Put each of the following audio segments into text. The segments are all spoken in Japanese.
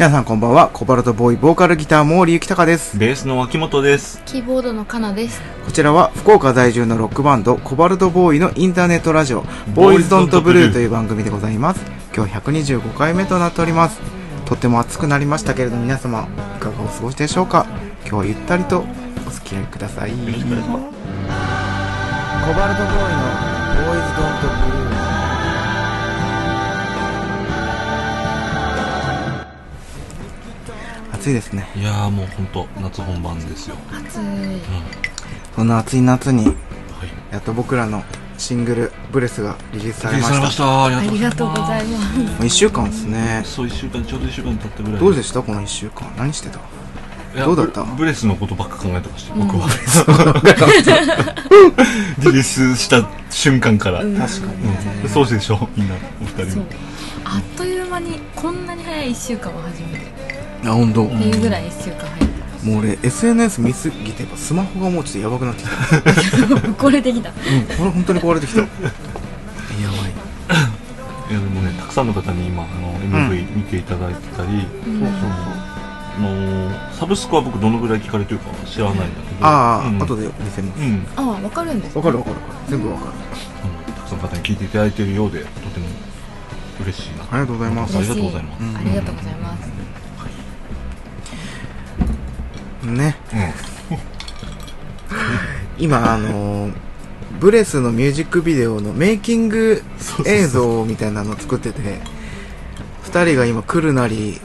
皆さんこんばんは。コバルトボーイボーカルギター毛利ゆきたかです。 ベースの脇本です。 キーボードのかなです。 こちらは福岡在住のロックバンドコバルトボーイのインターネットラジオボーイズドントブルーという番組でございます。今日125回目となっております。とっても暑くなりましたけれど皆様いかがお過ごしでしょうか。今日はゆったりとお付き合いください。コバルトボーイのボーイズドントブルー。暑いですね。 いやーもう本当夏本番ですよ。 暑い、 そんな暑い夏に、やっと僕らのシングルブレスがリリースされました。 ありがとうございます。もう 1週間ですね。 そう、1週間、ちょうど1週間経ったぐらい。 どうでしたこの1週間。何してた。どうだった。 ブレスのことばっか考えてました、僕は。リリースした瞬間から。確かに、そうでしょみんなお二人も。 あっという間にこんなに早い1週間は初めて。 あ、本当。 っていうぐらい1週間早い。 もう俺 SNS 見すぎてスマホがもうちょっとやばくなってきた。 壊れてきた。 これ本当に壊れてきた。やばい。 いやでもね、たくさんの方に今MV 見ていただいてたり、サブスクは僕どのぐらい聞かれてるかは知らないんだけど、 後で見せます。 わかるんです。 わかる全部わかる。 たくさんの方に聞いていただいているようでとても嬉しいな。 ありがとうございます。 ありがとうございます。ありがとうございます。 ね、今ブレスのミュージックビデオのメイキング映像みたいなのを作ってて、2人が今来るなり、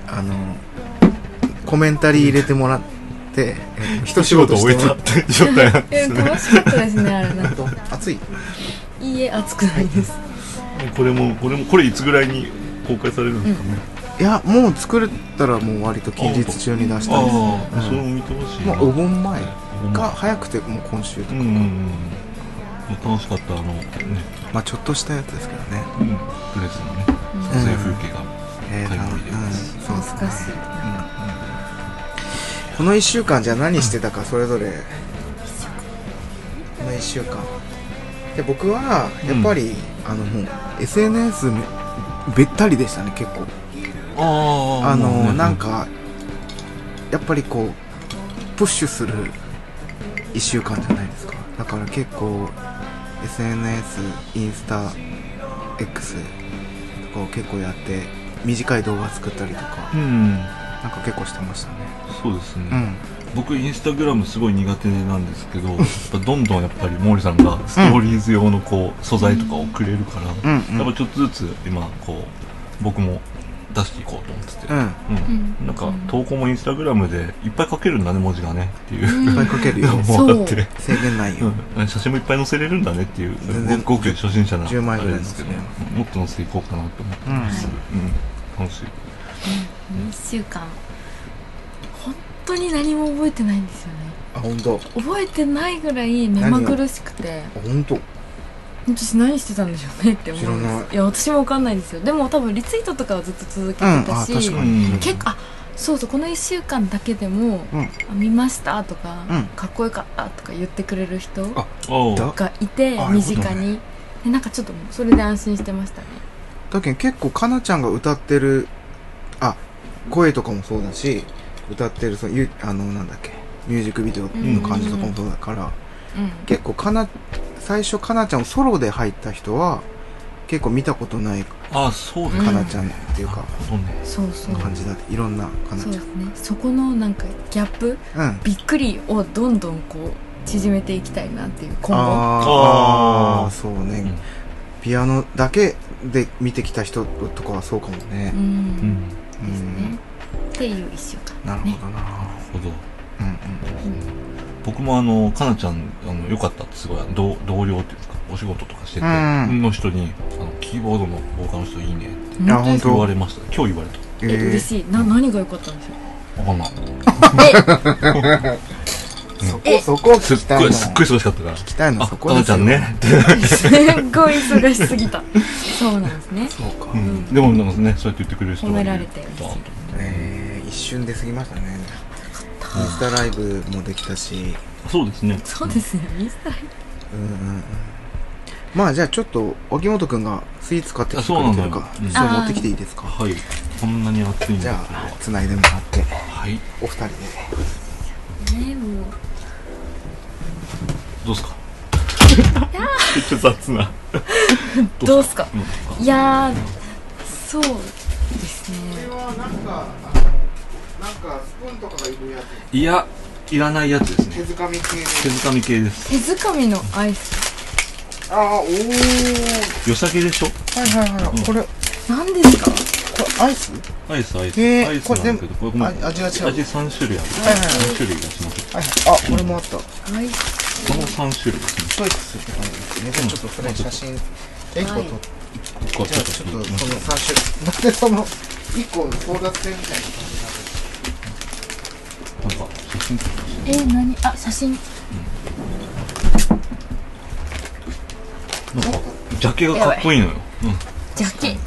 コメンタリー入れてもらって一仕事してもらって状態なんですね。 楽しかったですね。あれなんか暑い。 いいえ、暑くないです。 これいつぐらいに公開されるんですかね。 いや、もう作ったらもう割と近日中に出したいです。 それも見てほしいな。 お盆前か早くてもう今週とか。 楽しかったまあちょっとしたやつですけどね。 ブレスのね撮影風景が懐かしい。 この1週間じゃ何してたかそれぞれ。この1週間で僕はやっぱりもう SNS べったりでしたね。結構なんかやっぱりこうプッシュする1週間じゃないですか。だから結構 SNS、インスタ、X とかを結構やって短い動画作ったりとか、なんか結構してましたね。 そうですね、僕インスタグラムすごい苦手なんですけどどんどんやっぱり毛利さんがストーリーズ用のこう素材とかをくれるから、やっぱちょっとずつ今こう僕も出していこうと思ってて、なんか投稿もインスタグラムでいっぱい書けるんだね、文字がねっていう、 いっぱい書けるよ。 そう制限ないよ。 写真もいっぱい載せれるんだねっていう。ごく初心者な 10枚ぐらいですけど、もっと載せていこうかなと思ってます。楽しい。 1週間本当に何も覚えてないんですよね。 あ、本当。 覚えてないぐらい目まぐるしくて。 本当。 私何してたんでしょうねって思うんです。いや、私も分かんないんですよ。でも多分リツイートとかはずっと続けてたし、結構そうこの1週間だけでも見ましたとか、かっこよかったとか言ってくれる人がいて、身近にで、なんかちょっとそれで安心してましたね。 だけど結構かなちゃんが歌ってる声とかもそうだし、歌ってるなんだっけ、ミュージックビデオの感じとかもそうだから、結構最初かなちゃんソロで入った人は結構見たことないかなちゃんっていうか、感じだって、いろんなかなちゃん。 そこのなんかギャップ、びっくりをどんどんこう縮めていきたいなっていう今後。 そうね、ピアノだけで見てきた人とかはそうかもね。 ですね。っていう1週間。 なるほどな。 僕もかなちゃん良かったってすごい同僚っていうかお仕事とかしてての人にキーボードのボーカルの人いいねって言われました。今日言われた。 嬉しい。何が良かったんでしょう。 わかんない。 そこ聞きたいの。 すっごい忙しかったから。 聞きたいのそこかなちゃんね。 すっごい忙しすぎた。そうなんですね。 そうか。 でもなんかね、そうやって言ってくれる人褒められて一瞬で過ぎましたね。インスタライブもできたし。 そうですね。 そうですね。インスタライブ。 まあじゃあちょっと脇本くんがスイーツ買ってきてくれてるか、それ持ってきていいですか。 はい。 こんなに暑いんじゃだけど。 あ繋いでもらってはい。 お二人でもうどうすか。めっちゃ雑な。 どうすか。いやー、そうですね。 これはなんかスプーンとかがいるやつ。 いや、いらないやつですね。 手づかみ系で。 手づかみ系です。 手づかみのアイス。 ああ、おー。 よさげでしょ。 はいはいはい。これ何ですか。 これアイス？ アイス。アイスなんだけど、これも味が違う。 味3種類ある。 はいはいはい。 3種類出します。 はいはい。あ、これもあった。 アイこの3種類ですね。 一つって感じですね。じゃあちょっとそれ写真1個撮って。じゃあちょっとその3種類。なんでその1個争奪戦みたいな感じなんか写真撮ってほしい。 何？あ、写真。 なんかジャケがかっこいいのよ。 ジャケ。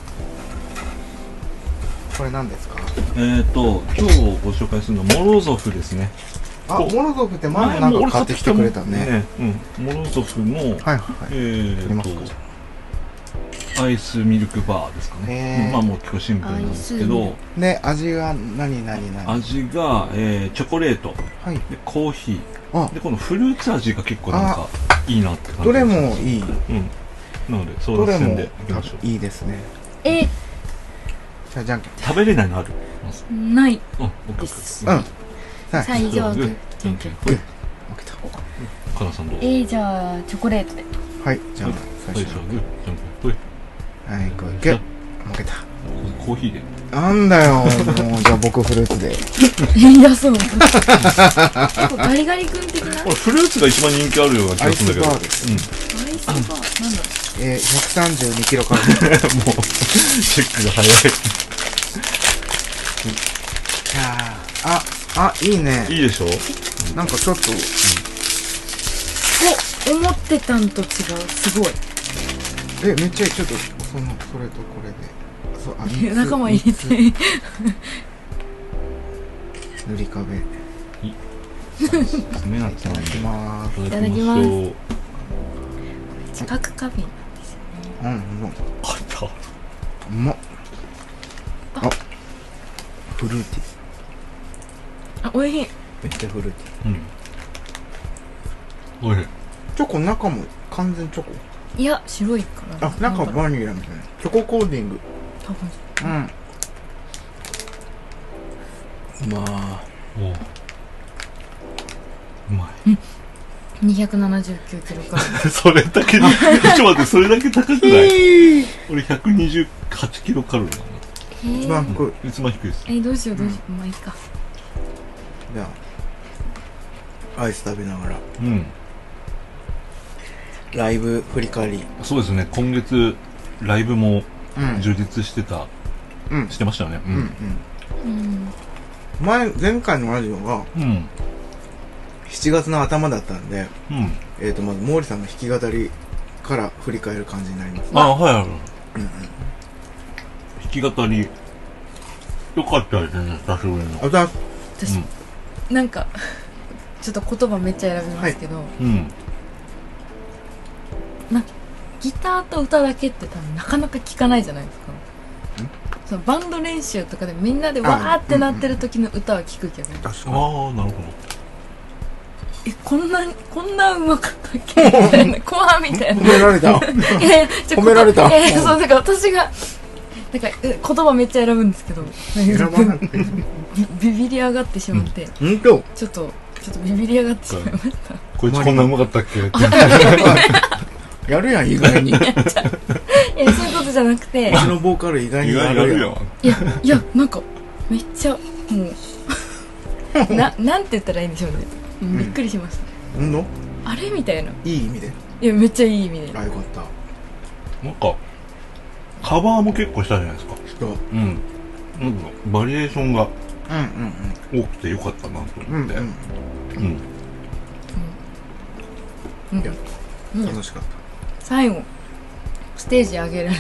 これ何ですか？ 今日ご紹介するのはモロゾフですね。 あ、モロゾフって前なんか買ってきてくれたね。 モロゾフのはいはいアイスミルクバーですかね。まあもう結構シンプルなんですけど。 で、味が何？ 味がチョコレート、でコーヒー、でこのフルーツ味が結構なんかいいなって感じ。 どれもいい。 なので争奪戦でいきましょう。 いいですね。じゃあじゃんけん。 食べれないのある？ ない。 オッケー。 最上手。 じゃんけん。負けた。 かなさんどう？ じゃあチョコレートで。 はい、じゃあ最初。はい、これ。負けた。 コーヒーで。 なんだよ、もうじゃあ僕フルーツで。 いや、そう。ガリガリ君的な。 フルーツが一番人気あるような気がするんだけど。 アイスバーです。 アイスバー、なんだろう。 132キロカロリー。 もうチェックが早い。 いいね。 いいでしょ。 なんかちょっと。 思ってたんと違う。すごい。 めっちゃいい。ちょっとそれとこれで。 仲間入れて。 塗り壁。 爪なってないんで。 いただきます。近く花瓶なんですよね。 うまっ。フルーティー。 おいしい。 めっちゃフルーティー。おいしい。 チョコ中も完全チョコ？ いや、白いかな。 中バニラみたいな。チョココーディング。 多分。 うまい。 279キロカロリー。 それだけちょっと待って、それだけ高くない？俺128キロカロリーなんだ。 一番低い。 一番低いです。 どうしよう。まあいいか。 じゃあアイス食べながら。ライブ振り返り。 そうですね。今月ライブも充実してましたよね。前回のラジオが7月の頭だったんで、まず毛利さんの弾き語りから振り返る感じになります。 はい。弾き語りよかったですね。久しぶりの。 私なんかちょっと言葉めっちゃ選びますけど、ギターと歌だけって多分なかなか聞かないじゃないですか。そのバンド練習とかでみんなでわーってなってる時の歌は聞くけど、 なるほど。 こんなうまかったっけみたいな、コアみたいな。 褒められた。褒められた。 そう、だから私が言葉めっちゃ選ぶんですけど、ビビり上がってしまって、ちょっとビビり上がってしまいました。 こいつこんなうまかったっけ？ やるやん、意外に。 そういうことじゃなくて、 うちのボーカル意外にやるやん。 いや、なんかめっちゃもうなんて言ったらいいんでしょうね。びっくりしました。あれみたいな。 いい意味で。 いや、めっちゃいい意味で。 よかった。 なんかカバーも結構したじゃないですか。なんかバリエーションが多くてよかったなと思って。 楽しかった。 最後ステージ上げられる。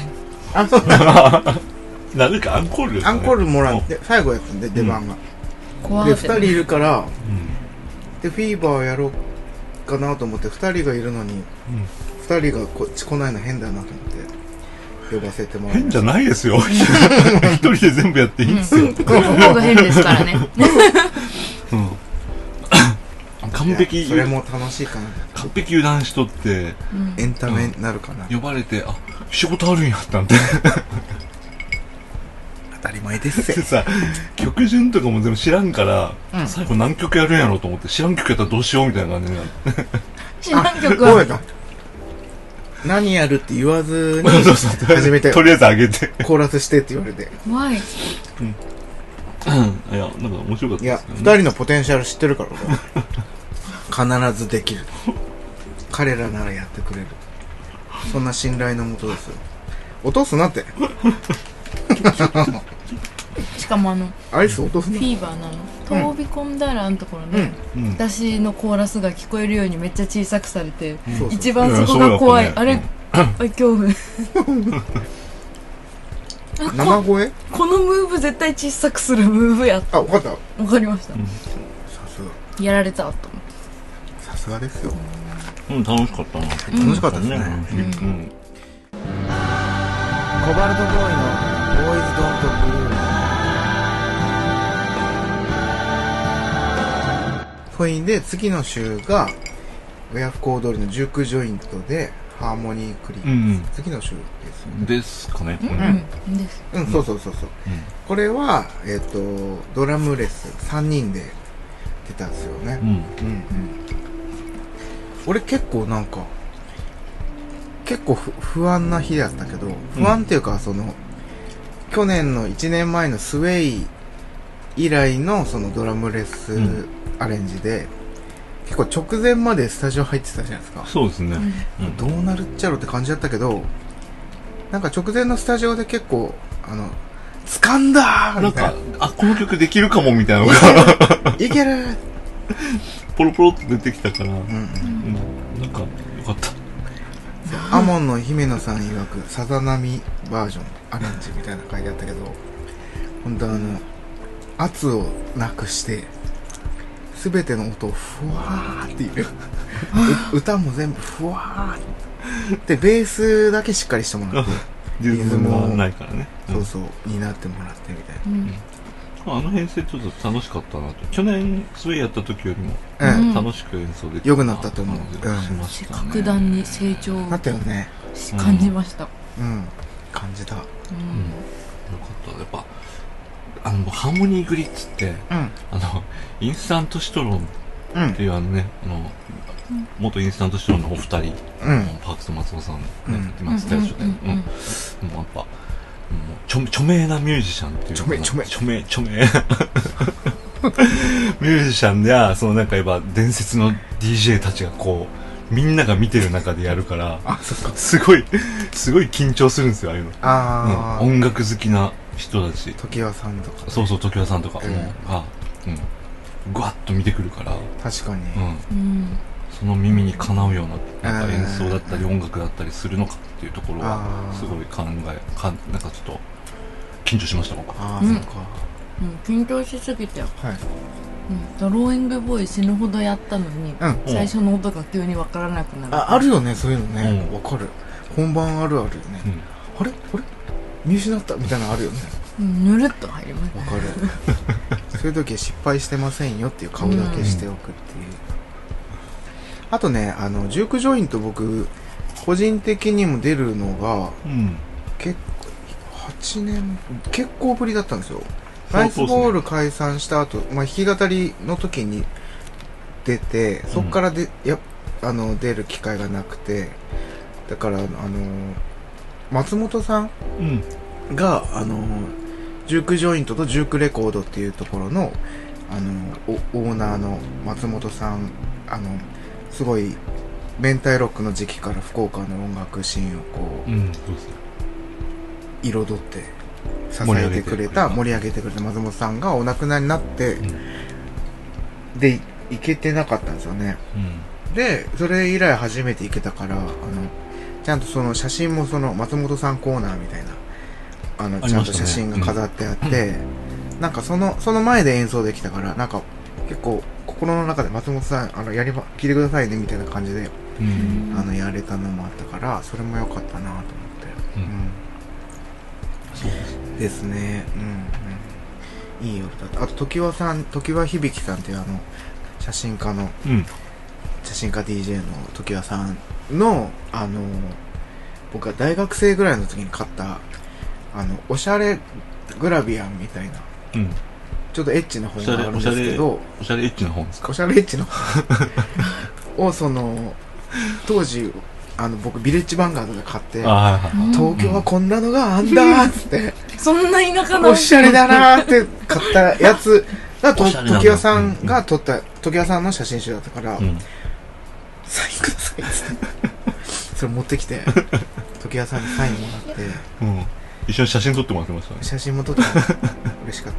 なんかアンコールですね。 アンコールもらって最後やったんで出番が。で2人いるから、でフィーバーやろうかなと思って2人がいるのに2人がこっち来ないの変だなと思って呼ばせてもら変じゃないですよ。一人で全部やっていいんですよ。 この方が変ですからね。 完璧、 それも楽しいかな。 完璧油断しとって、 エンタメになるかな。 呼ばれて、あ、仕事あるんやったんで。 当たり前ですでさ、曲順とかも全部知らんから、最後何曲やるんやろうと思って、知らん曲やったらどうしようみたいな感じになって。 知らん曲は。 何やるって言わずに始めて、 とりあえず上げてコーラスしてって言われて。 怖い。 いや、なんか面白かったですいや、二人のポテンシャル知ってるから必ずできる。彼らならやってくれる。そんな信頼のもとですよ。落とすなってしかもアイス落とすな。 フィーバーなの飛び込んだらのところね、私のコーラスが聞こえるようにめっちゃ小さくされて、一番そこが怖い。あれ恐怖。 生声このムーブ絶対小さくするムーブやった。 あ、分かった。 分かりました。 さすが。 やられたと思って。 さすがですよ。 楽しかったな。 楽しかったですね。コバルトボーイのボーイズドントブルー。フインで次の週がウェアフコードリの19ジョイントでハーモニークリップ、次の週ですよね。 ですかね。 そうそうそうそう。これはドラムレス3人で出たんですよね。俺結構なんか不安な日だったけど、不安っていうか去年の1年前のスウェイ以来のそのドラムレスアレンジで、結構直前までスタジオ入ってたじゃないですか。 そうですね。 どうなるっちゃろって感じだったけど、なんか直前のスタジオで結構掴んだーみたいな。 なんか、あ、この曲できるかもみたいなのがいけるポロポロっと出てきたから、なんかよかった。 アモンの姫野さん曰くさざ波バージョンアレンジみたいな書いてあったけど、本当圧をなくして全ての音をふわーっていう歌も全部ふわーってベースだけしっかりしてもらってリズムもないからね。 そうそうになってもらってみたいな。 あの編成ちょっと楽しかったなと。去年スウェイやった時よりも楽しく演奏できた。 良くなったと思う。 格段に成長だったよね。 感じました。 感じた。よかった。やっぱハーモニーグリッツって、インスタントシトロンっていう元インスタントシトロンのお二人、パークス松尾さんね、いましたでしょ。もうやっぱ著名なミュージシャンっていう著名ミュージシャンやなんかやっぱ伝説の DJ たちがみんなが見てる中でやるからすごい緊張するんですよ、ああいうの。音楽好きな人たち、 常盤さんとか、 そう常盤さんとかがぐわっと見てくるから、確かにその耳にかなうようななんか演奏だったり音楽だったりするのかっていうところはすごいなんかちょっと緊張しました、僕。 緊張しすぎて、ドローイングボーイ死ぬほどやったのに、最初の音が急に分からなくなる。 あるよね、そういうのね。分かる。本番あるあるよね。あれ見失ったみたいなのあるよね。 ぬるっと入ります。 分かる。そういう時は失敗してませんよっていう顔だけしておくっていう。あとね、ジュークジョイント僕個人的にも出るのが結構8年結構ぶりだったんですよ。ライスボール解散した後、弾き語りの時に出て、そこから出る機会がなくて、だから松本さんがジュークジョイントとジュークレコードっていうところのオーナーの松本さん、すごい明太ロックの時期から福岡の音楽シーンを彩って支えてくれた、盛り上げてくれた松本さんがお亡くなりになって、で行けてなかったんですよね。でそれ以来初めて行けたから、ちゃんとその写真も松本さんコーナーみたいなちゃんと写真が飾ってあって、なんかその前で演奏できたから、なんか結構心の中で松本さん聴いてくださいねみたいな感じでやれたのもあったから、それも良かったなと思って。 ですね。うんうん。いい夜だった。あと、常盤響さんっていう写真家 DJ の常盤さんの、僕が大学生ぐらいの時に買った、おしゃれグラビアンみたいな、ちょっとエッチな本があるんですけど、 おしゃれエッチな本ですか？ おしゃれエッチな本を、当時、僕ビレッジヴァンガードで買って、東京はこんなのがあんだーっつって、 そんな田舎のおしゃれだなーって買ったやつが、常盤さんが撮った、常盤さんの写真集だったから、サインくださいっつって、それ持ってきて、常盤さんにサインもらって、 一緒に写真撮ってもらってましたね。 写真も撮ってもらって、嬉しかった。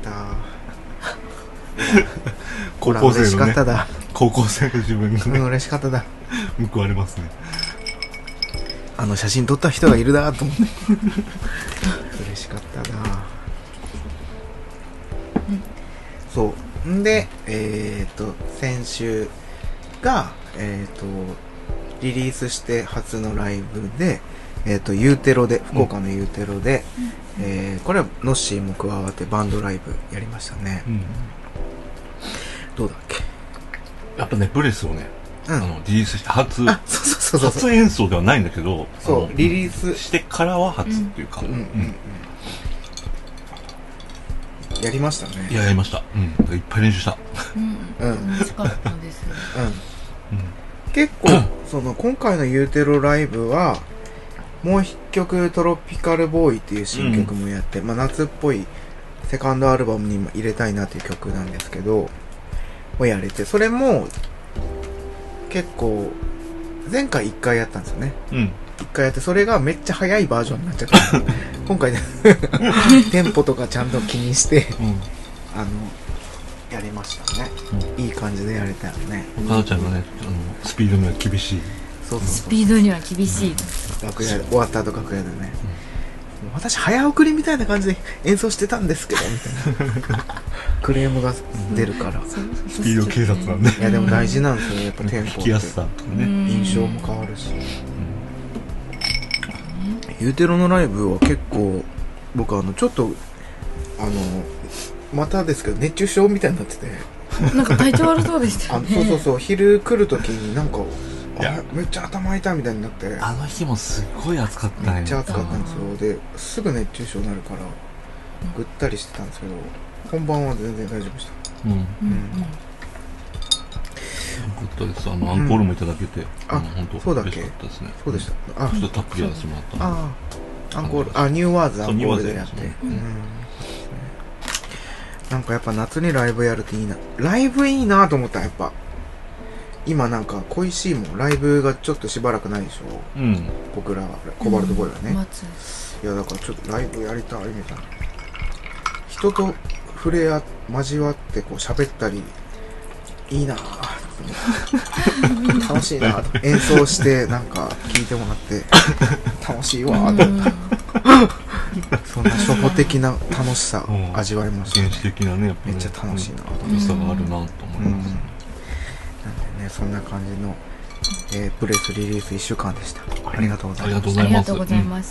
高校生のね、 嬉しかっただ。 高校生の自分がね、 嬉しかっただ。 報われますね。 写真撮った人がいるだと思って嬉しかったな。そう。んで、先週が、リリースして初のライブで、ユーテロで、福岡のユーテロで、これはノッシーも加わってバンドライブやりましたね。どうだっけ？ やっぱね、ブレスをね、リリースして初演奏ではないんだけど、 そう、リリースしてからは初っていうか、 やりましたね。 やりました。いっぱい練習した。 楽しかったです。 結構、今回のユーテロライブは、もう一曲トロピカルボーイっていう新曲もやって、夏っぽいセカンドアルバムにも入れたいなっていう曲なんですけど、をやれて、それも、結構、前回1回やったんですよね。1回やって、それがめっちゃ速いバージョンになっちゃった。今回ね、テンポとかちゃんと気にして、やりましたね。いい感じでやれたよね。 かなちゃんがね、スピードには厳しい。 スピードには厳しい。 楽屋で、終わった後楽屋でね。私早送りみたいな感じで演奏してたんですけどみたいなクレームが出るから、 スピード警察なんで。 いやでも大事なんですよ、やっぱテンポって。 聞きやすさとかね、 印象も変わるし。ユーテロのライブは結構僕ちょっとまたですけど熱中症みたいになってて、 なんか体調悪そうでしたよね。 そう昼来る時になんかめっちゃ頭痛いみたいになって、 あの日もすごい暑かったね。 めっちゃ暑かったんですよ。ですぐ熱中症になるからぐったりしてたんですけど、本番は全然大丈夫でした。よかったです。アンコールもいただけて、本当嬉しかったですね。 そうでした。 ちょっとたっぷりやらせてもらったアンコール、ニューワーズアンコールでやって、なんかやっぱ夏にライブやるといいな。ライブいいなと思ったらやっぱ今なんか恋しいもん、ライブがちょっとしばらくないでしょ。僕らコバルトボーイはね。いやだからちょっとライブやりたいみたいな。人と交わってこう喋ったりいいな楽しいな演奏してなんか聴いてもらって楽しいわそんな初歩的な楽しさを味わいましたね。 原始的なね、やっぱめっちゃ楽しいな楽しさがあるなと思います。 なんでね、そんな感じの、ブレスリリース1週間でした。ありがとうございました。 ありがとうございました。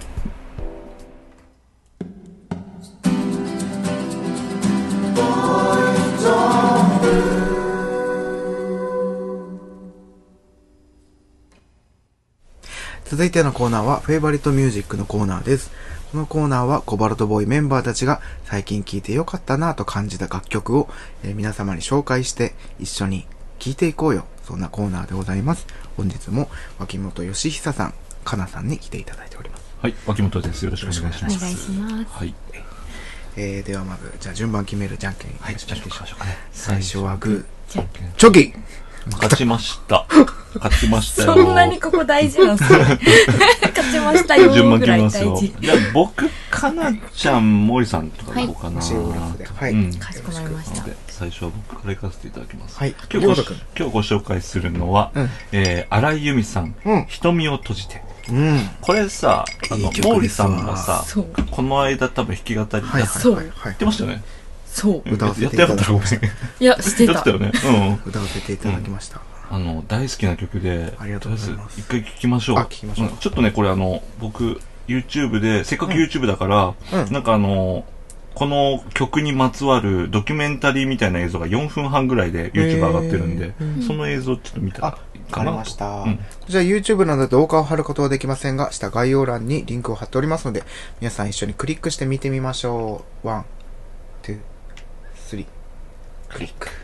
続いてのコーナーはフェイバリットミュージックのコーナーです。このコーナーはコバルトボーイメンバーたちが最近聴いてよかったなぁと感じた楽曲を、皆様に紹介して一緒に聴いていこうよ。そんなコーナーでございます。本日も脇本義久さん、かなさんに来ていただいております。 はい、脇本です。よろしくお願いします。 お願いします。 はい。ではまず、じゃあ順番決めるじゃんけんいきましょうか。最初はグー、チョキ勝ちました。勝ちましたよ。 そんなにここ大事なんですね。勝ちましたよぐらい大事。 じゃあ僕、かなちゃん、森さんとかどうかな。 はい。 かしこまりました。 最初は僕から行かせていただきます。 はい。 今日ご紹介するのは、荒井由実さん、瞳を閉じて。これさ、毛利さんがさ、この間多分弾き語りでやってましたよね。 そう。 歌わせていただきました。 いや、してた。 やってたよね。 歌わせていただきました。 大好きな曲で、 ありがとうございます。 一回聴きましょう。 聴きましょう。 ちょっとね、これ僕、 YouTube で、せっかく YouTube だから、なんかこの曲にまつわるドキュメンタリーみたいな映像が4分半ぐらいで YouTube 上がってるんで、その映像ちょっと見たらいいかな。 わかりました。こちら YouTube などで動画を貼ることはできませんが、下概要欄にリンクを貼っておりますので、皆さん一緒にクリックして見てみましょう。1、2、3、クリック。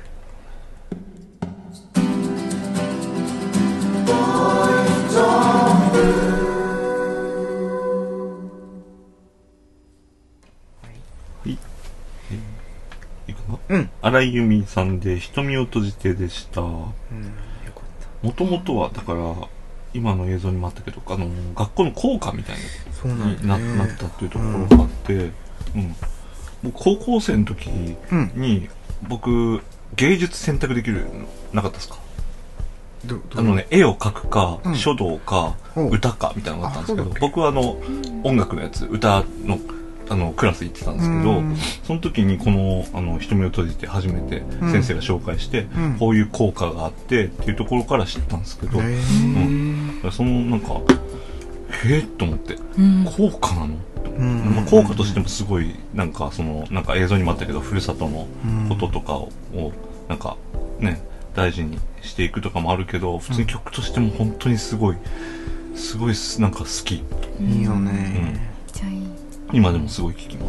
荒井由実さんで瞳を閉じてでした。もともとはだから今の映像にもあったけど学校の校歌みたいになったっていうところがあって、僕高校生の時に、僕芸術選択できるなかったですか？絵を描くか、書道か、歌かみたいなのがあったんですけど、僕は音楽のやつ、歌のクラス行ってたんですけど、その時にこの瞳を閉じて初めて先生が紹介して、こういう効果があってっていうところから知ったんですけど、そのなんかと思って、効果なの？効果としてもすごいなんか映像にもあったけど、ふるさとのこととかをなんかね大事にしていくとかもあるけど、普通に曲としても本当にすごいなんか好き。 いいよね。 めっちゃいい。 今でもすごい聴きます。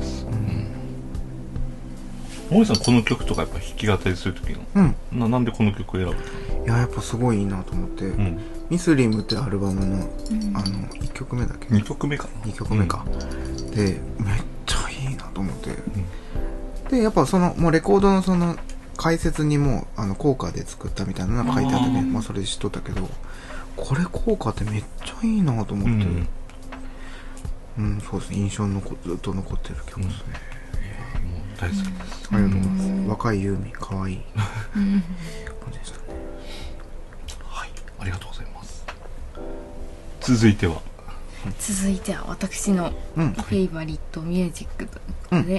森さんこの曲とかやっぱ弾き語りする時の、なんでこの曲選ぶの？ いややっぱすごいいいなと思って、ミスリムってアルバムの1曲目だっけ？ 2 曲目かな。 2曲目か、でめっちゃいいなと思って、でやっぱもうレコードの解説にも効果で作ったみたいなのが書いてあってね、それで知っとったけど、これ効果ってめっちゃいいなと思って、そうですね、印象にずっと残ってる曲ですね。 もう大好きです。 ありがとうございます。若いユーミンかわいい感じでしたね。 はい、ありがとうございます。続いては私のフェイバリットミュージックということで、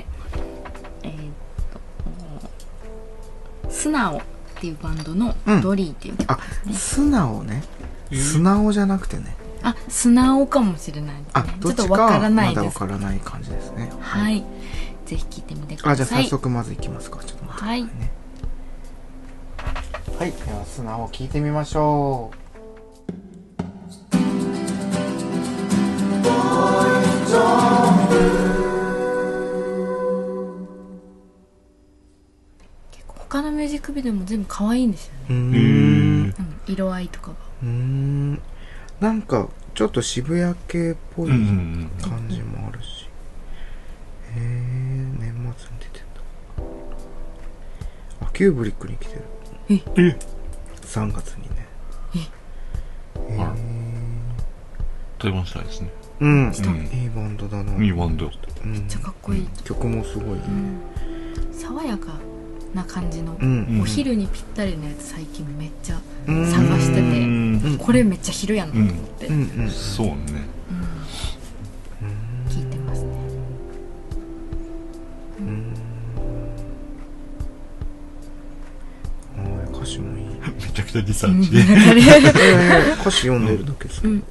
素直っていうバンドのドリーっていう曲ですね。 素直ね。素直じゃなくてね。 素直かもしれないですね。ちょっとわからないです。 まだわからない感じですね。 はい。ぜひ聞いてみてください。 じゃあ早速まずいきますか。ちょっと待ってくださいね。はい。では素直聞いてみましょう。 他のミュージックビデオも全部可愛いんですよね。色合いとかが。 なんかちょっと渋谷系っぽい感じもあるし、年末に出てた。キューブリックに来てる。3月にね。 対バンしたいですね。 いいバンドだな。 いいバンド。 めっちゃかっこいい。 曲もすごいね。 爽やかな感じのお昼にぴったりのやつ最近めっちゃ探してて、これめっちゃ昼やなと思って。 そうね。 聞いてますね。 歌詞もいい。 めちゃくちゃリサーチ。 歌詞読んでるだけですね。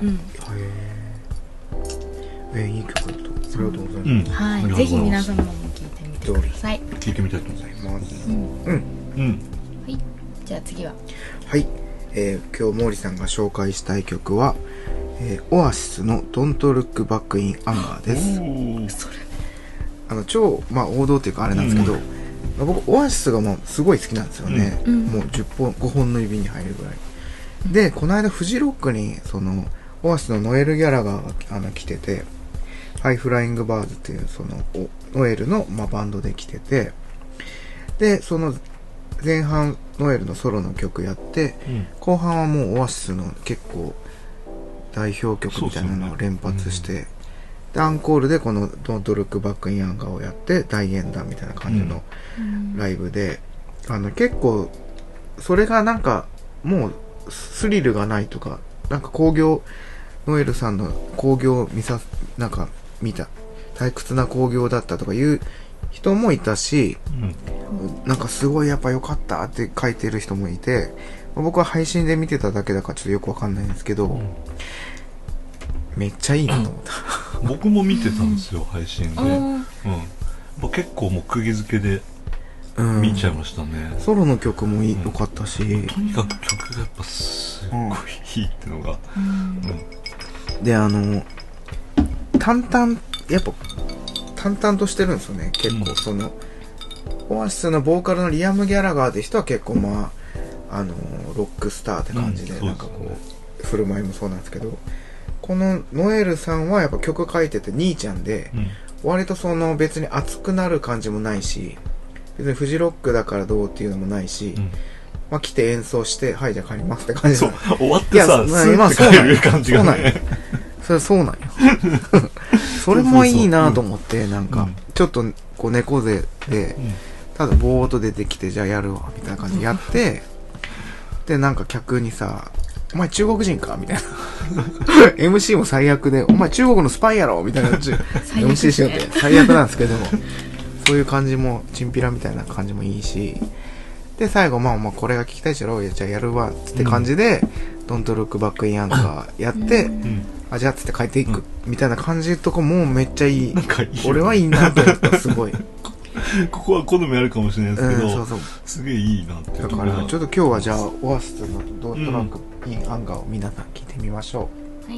いい曲だと。ありがとうございます。 はい。ぜひ皆様も聞いてみてください。 聞いてみたいと思います。 はい。じゃあ次は。 はい。今日毛利さんが紹介したい曲は、オアシスの Don't Look Back in Anger です。 それ超王道っていうかあれなんですけど、僕オアシスがすごい好きなんですよね。もう5本の指に入るぐらいで、この間フジロックにオアシスのノエル・ギャラガーが来てて、ハイフライングバーズっていうノエルのバンドで来てて、で前半ノエルのソロの曲やって、後半はもうオアシスの結構代表曲みたいなのを連発して、でアンコールでこの Don't Look Back in Anger をやって大演談みたいな感じのライブで、結構それがなんかもうスリルがないとか、なんかノエルさんの興行なんか見た退屈な興行だったとかいう人もいたし、なんかすごいやっぱ良かったって書いてる人もいて、僕は配信で見てただけだからちょっとよくわかんないんですけど、めっちゃいいなと思った。 僕も見てたんですよ、配信で。結構もう釘付けで見ちゃいましたね。 ソロの曲も良かったし、 とにかく曲がやっぱすごいいいってのが。 で、淡々、やっぱ淡々としてるんですよね。結構その、オアシスのボーカルのリアム・ギャラガーって人は結構まあ、ロックスターって感じで、なんかこう、振る舞いもそうなんですけど、このノエルさんはやっぱ曲書いてて兄ちゃんで、割とその別に熱くなる感じもないし、別にフジロックだからどうっていうのもないし、まあ来て演奏して、はいじゃあ帰りますって感じ。 そう、終わってさ、スーッて帰る感じがね。 それそうなんよ。それもいいなと思って、なんか、ちょっとこう猫背で、ただぼーっと出てきて、じゃあやるわ、みたいな感じでやって、で、なんか客にさ、お前中国人かみたいな。MC も最悪で、お前中国のスパイやろみたいな。MC しようって最悪なんですけども。そういう感じも、チンピラみたいな感じもいいし。で、最後、まあこれが聞きたいじゃろう、じゃあやるわ、つって感じで、Don't Look Back in Anger やって、あ、じゃあつって帰っていく、みたいな感じとかもめっちゃいい。俺はいいなと思った、すごい。 ここは好みあるかもしれないですけど、すげえいいなってだからちょっと今日はじゃあオアシスのドントラックインアンガーを皆さん聞いてみましょう。はい。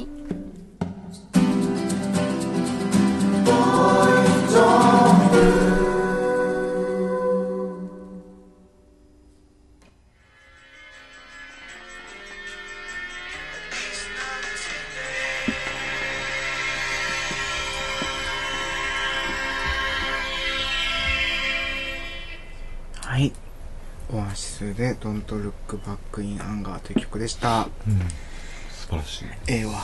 はい。オアシスで Don't Look Back in Anger という曲でした。 素晴らしい。 ええわ。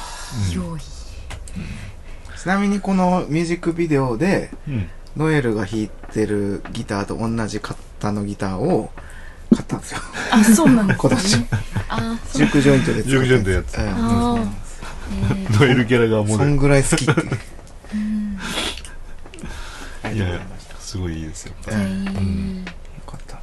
ちなみにこのミュージックビデオで、ノエルが弾いてるギターと同じ型のギターを買ったんですよ。 あ、そうなんですね。 今年。ジュークジョイントでジュークジョイントやつ。ノエルギャラがモデル。 そんぐらい好きって。 いやいや、すごいいいですよ。 よかったな。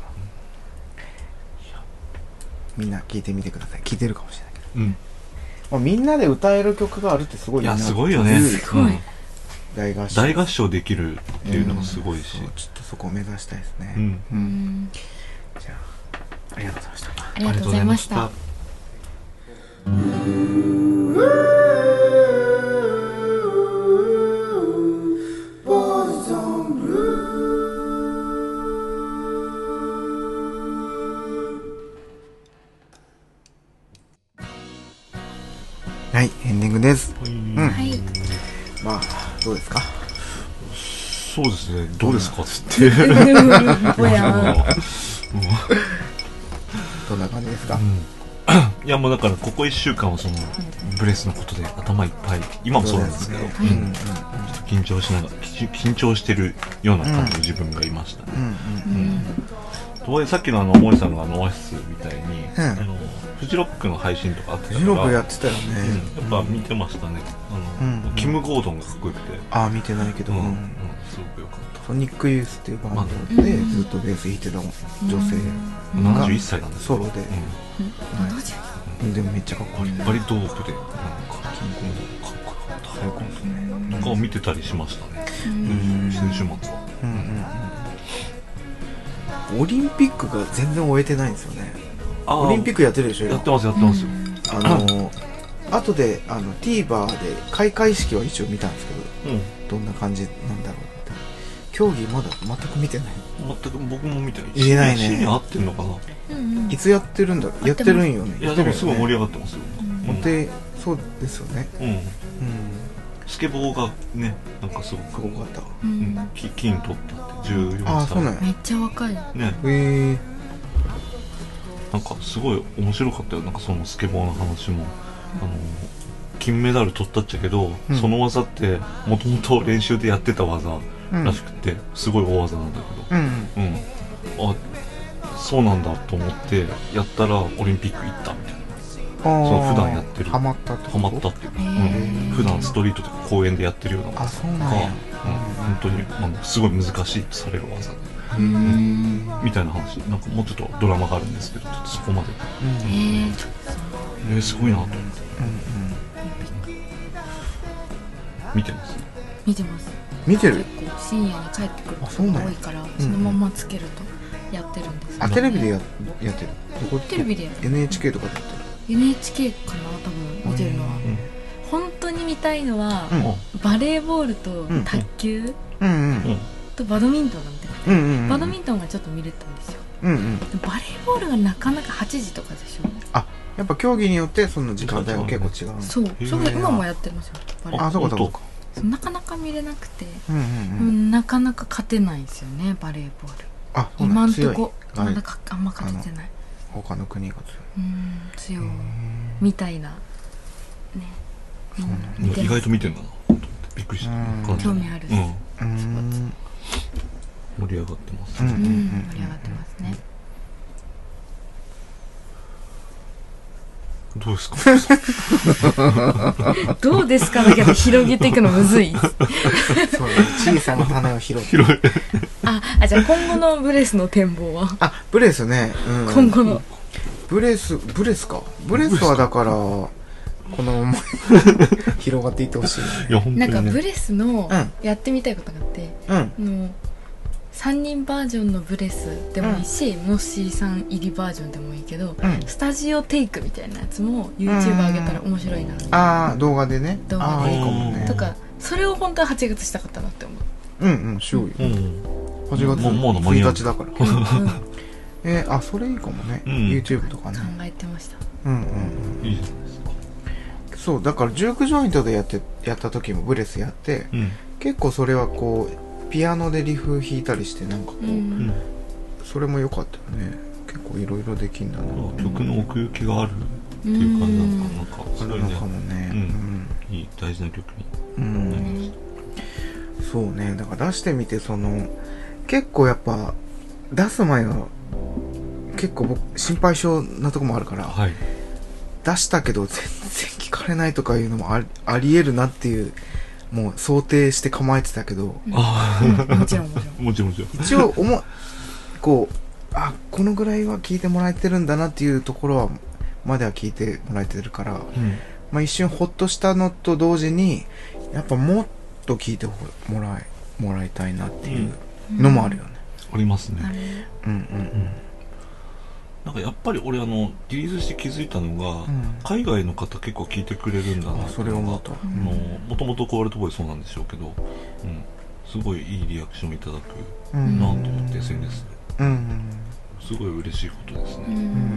みんな聞いてみてください。聞いてるかもしれないけど。まあ、みんなで歌える曲があるってすごいな。 いや、すごいよね。 すごい。 大合唱できるっていうのもすごいし。 ちょっとそこを目指したいですね。じゃあ、ありがとうございました。 ありがとうございました。 はい、エンディングです。 はい。 まあ、どうですか？ そうですね、どうですかって言って。 どんな感じですか？ いや、もうだからここ1週間はそのブレスのことで頭いっぱい、今もそうなんですけど、ちょっと緊張しながら、緊張してるような感じの自分がいましたね。とはいえさっきのモリさんがオアシスみたいに、フジロックの配信とかあってたから、 フジロックやってたよね。 やっぱ見てましたね。キム・ゴードンがかっこよくて。 ああ、見てないけど、 すごくよかった。 ソニックユースっていうバンドでずっとベース弾いてた女性が71歳なんですソロで。でもめっちゃかっこいい。 バリドープで、なんかキム・ゴードンかっこよかった。 最高ですね。 とかを見てたりしましたね。先週末は。 オリンピックが全然終えてないんですよね。オリンピックやってるでしょ？ やってます、やってますよ。 後でTVer で開会式は一応見たんですけど、どんな感じなんだろうって。競技まだ全く見てない。 全く僕も見てない。 見れないね。 1に合ってんのかな。 いつやってるんだろう。やってるんよね。 いやでもすごい盛り上がってますよ。 そうですよね。 スケボーがね、なんかすごくかった。 金取ったって14歳。 あ、そうなんや。 めっちゃ若いね。なんかすごい面白かったよ。なんかそのスケボーの話も金メダル取ったっちゃけど、その技ってもともと練習でやってた技らしくて、すごい大技なんだけど、あ、そうなんだと思ってやったらオリンピック行ったみたいな。その普段やってるハマったっていうか、普段ストリートとか公園でやってるような技が本当にすごい難しいとされる技みたいな話。なんかもうちょっとドラマがあるんですけど、ちょっとそこまですごいなと思って見てます。 見てます。 見てる。 結構深夜に帰ってくることが多いから、 そのままつけるとやってるんです、ね。 あ、テレビでやってる。どこテレビでやってる。NHK とかでやってる。 NHK かな、多分見てるのは。本当に見たいのは、バレーボールと卓球とバドミントンなんで、バドミントンがちょっと見れたんですよ。バレーボールがなかなか8時とかでしょ。 あ、やっぱ競技によってその時間帯が結構違う。 そう、それ今もやってますよ。 あ、そうかそうか。 なかなか見れなくて、なかなか勝てないんですよね、バレーボール。 あ、 今んとこまだあんま勝ててない。 他の国が強いみたいなね。 意外と見てんだな。びっくりした。 興味ある。 盛り上がってます。 盛り上がってますね。 どうですか。 どうですかだけど広げていくのむずい。 そう、小さな種を拾って。 あ、じゃあ今後のブレスの展望は。 あ、ブレスね。 今後の。 ブレスか。ブレスはだからこのまま広がっていってほしい。 なんかブレスのやってみたいことがあって、3人バージョンのブレスでもいいし、モッシーさん入りバージョンでもいいけど、スタジオテイクみたいなやつも YouTube 上げたら面白いな。 ああ、動画でね。 動画でいいかもね。 とか、それを本当は8月したかったなって思う。 しようよ。8月1日だから。あ、それいいかもね。YouTube とかね。 考えてました。 いいじゃないですか。 そうだからジュークジョイントでやった時もブレスやって、結構それはこうピアノでリフ弾いたりしてなんかこう、それも良かったよね。結構いろいろできんだな。 曲の奥行きがあるっていう感じなんかあるのかもね。 いい大事な曲になりました。 そうね。だから出してみて結構やっぱ出す前は結構僕心配性なとこもあるから、出したけど全然聞かれないとかいうのもありえるなっていう、もう想定して構えてたけど、 もちろん一応このぐらいは聞いてもらえてるんだなっていうところはまでは聞いてもらえてるから、一瞬ホッとしたのと同時にやっぱもっと聞いてもらいたいなっていうのもあるよね。 ありますね。なんかやっぱり俺リリースして気づいたのが、海外の方結構聞いてくれるんだなって。 それを思った。 もともとコールドボーイそうなんでしょうけど、すごいいいリアクションいただくなと思って SNS ですごい嬉しいことですね。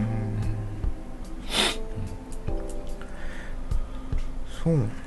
そうね。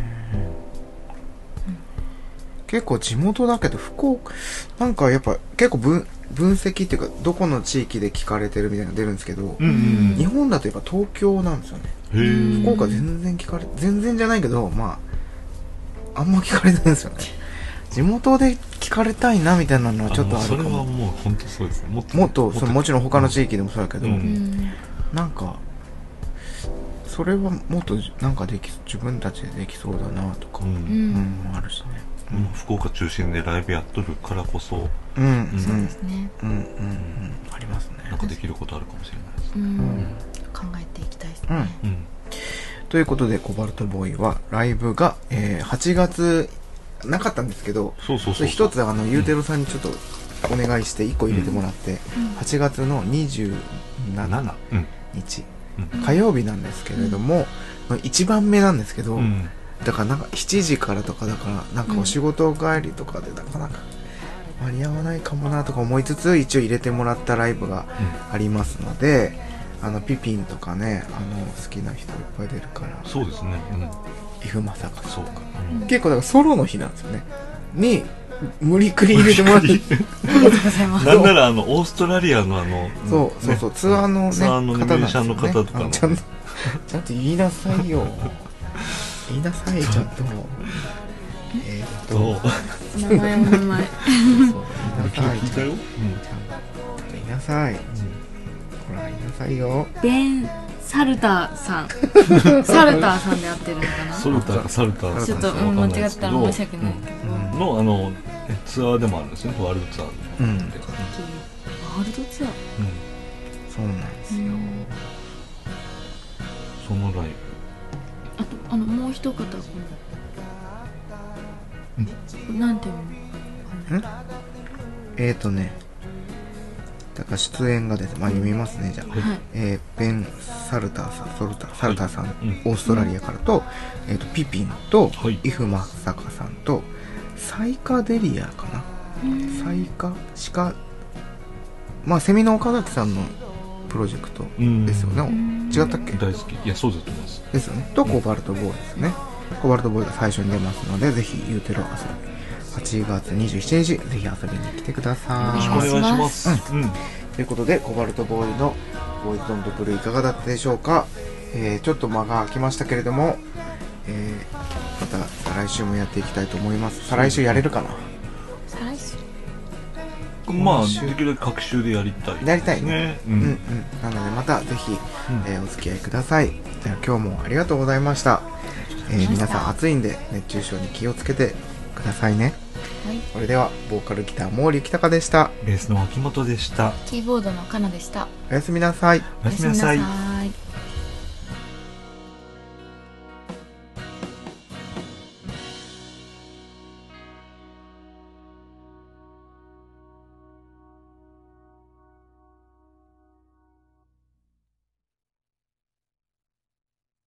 結構地元だけど福岡なんかやっぱ結構分析っていうかどこの地域で聞かれてるみたいなのが出るんですけど、日本だとやっぱ東京なんですよね。福岡全然じゃないけどあんま聞かれないんですよね。地元で聞かれたいなみたいなのはちょっとあるかも。 それはもう本当そうですね。 もっともちろん他の地域でもそうだけど、なんかそれはもっとなんか自分たちでできそうだなとか、あるしね。 福岡中心でライブやっとるからこそ、 そうですね。 ありますね。 なんかできることあるかもしれないです。 考えていきたいですね。 ということでコバルトボーイはライブが8月なかったんですけど、一つユーテロさんにちょっとお願いして1個入れてもらって、8月の27日火曜日なんですけれども、1番目なんですけど、だからなんか7時からとかだからなんかお仕事帰りとかでなかなか間に合わないかもなとか思いつつ一応入れてもらったライブがありますので、ピピンとかね好きな人いっぱい出るから。 そうですね。 イフマサカそうか、結構だからソロの日なんですよねに無理くり入れてもらってありがとうございます。 なんならオーストラリアのそうツアーのねツアーのミュージシャンの方とかちゃんと言いなさいよ言いなさいちゃんと名前言いなさいよ。 言いなさい。ほら言いなさいよ。 ベンサルターさんサルターさんで合ってるのかな。 ソルターかサルターちょっと間違ったら申し訳ないけどのツアーでもあるんですね。ワールドツアーワールドツアーそうなんですよ。 そのライブあともう一方なんていうの？だから出演がですね、読みますね、じゃあ。ベン・サルターさん、オーストラリアからと、ピピンと、イフ・マサカさんと、サイカデリアかな。セミの岡崎さんのプロジェクトですよね。違ったっけ？ 大好き。いや、そうだと思います。 ですよね。と、コバルトボーイですよね。コバルトボーイが最初に出ますので、ぜひ、ユーテロ遊び。8月27日、ぜひ遊びに来てください。 よろしくお願いします。 ということで、コバルトボーイのボーイズドントブルーいかがだったでしょうか。ちょっと間が空きましたけれども、また再来週もやっていきたいと思います。再来週やれるかな？ 再来週できるだけ各週でやりたいね。なのでまたぜひ、お付き合いください。では今日もありがとうございました。皆さん暑いんで熱中症に気をつけてくださいね。それではボーカルギター毛利北香でした。 ベースの秋元でした。 キーボードのかなでした。 おやすみなさい。 おやすみなさい。